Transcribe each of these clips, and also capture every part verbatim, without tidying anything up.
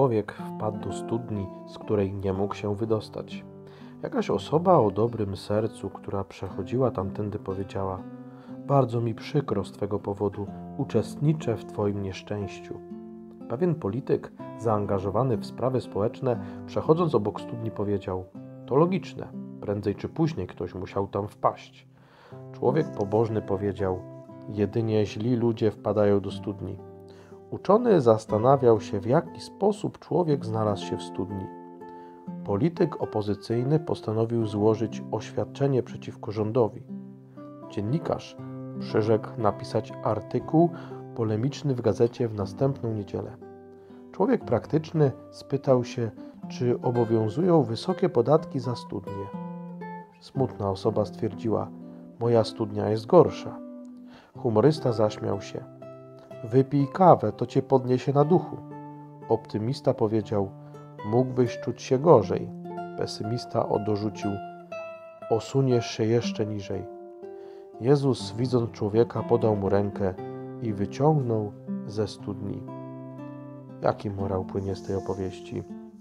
człowiek wpadł do studni, z której nie mógł się wydostać. Jakaś osoba o dobrym sercu, która przechodziła tamtędy, powiedziała: bardzo mi przykro z twego powodu, uczestniczę w twoim nieszczęściu. Pewien polityk, zaangażowany w sprawy społeczne, przechodząc obok studni, powiedział: to logiczne, prędzej czy później ktoś musiał tam wpaść. Człowiek pobożny powiedział: jedynie źli ludzie wpadają do studni. Uczony zastanawiał się, w jaki sposób człowiek znalazł się w studni. Polityk opozycyjny postanowił złożyć oświadczenie przeciwko rządowi. Dziennikarz przyrzekł napisać artykuł polemiczny w gazecie w następną niedzielę. Człowiek praktyczny spytał się, czy obowiązują wysokie podatki za studnie. Smutna osoba stwierdziła: moja studnia jest gorsza. Humorysta zaśmiał się: wypij kawę, to cię podniesie na duchu. Optymista powiedział: mógłbyś czuć się gorzej. Pesymista dorzucił: osuniesz się jeszcze niżej. Jezus, widząc człowieka, podał mu rękę i wyciągnął ze studni. Jaki morał płynie z tej opowieści?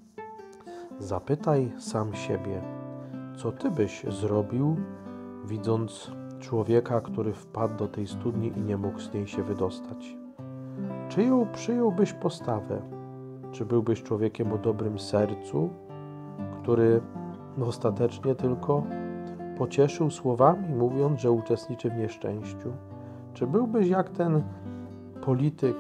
Zapytaj sam siebie, co ty byś zrobił, widząc człowieka, który wpadł do tej studni i nie mógł z niej się wydostać? Czyją przyjąłbyś postawę? Czy byłbyś człowiekiem o dobrym sercu, który ostatecznie tylko pocieszył słowami, mówiąc, że uczestniczy w nieszczęściu? Czy byłbyś jak ten polityk,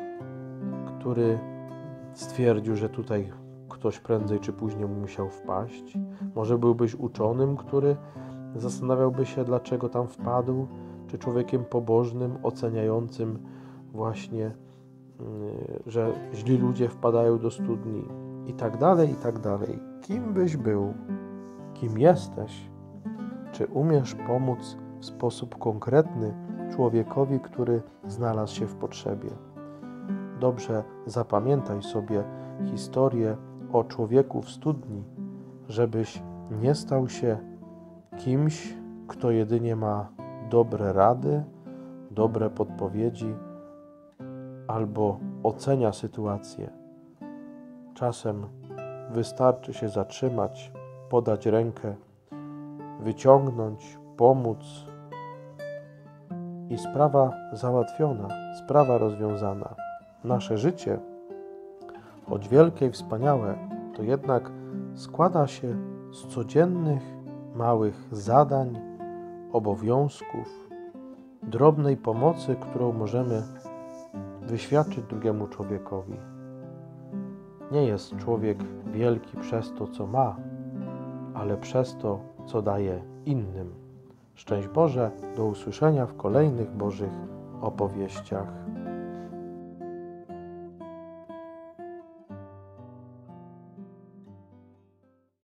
który stwierdził, że tutaj ktoś prędzej czy później musiał wpaść? Może byłbyś uczonym, który zastanawiałby się, dlaczego tam wpadł? Czy człowiekiem pobożnym, oceniającym właśnie, że źli ludzie wpadają do studni i tak dalej, i tak dalej. Kim byś był? Kim jesteś? Czy umiesz pomóc w sposób konkretny człowiekowi, który znalazł się w potrzebie? Dobrze zapamiętaj sobie historię o człowieku w studni, żebyś nie stał się kimś, kto jedynie ma dobre rady, dobre podpowiedzi albo ocenia sytuację. Czasem wystarczy się zatrzymać, podać rękę, wyciągnąć, pomóc i sprawa załatwiona, sprawa rozwiązana. Nasze życie, choć wielkie i wspaniałe, to jednak składa się z codziennych, małych zadań, obowiązków, drobnej pomocy, którą możemy wyświadczyć drugiemu człowiekowi. Nie jest człowiek wielki przez to, co ma, ale przez to, co daje innym. Szczęść Boże, do usłyszenia w kolejnych Bożych opowieściach.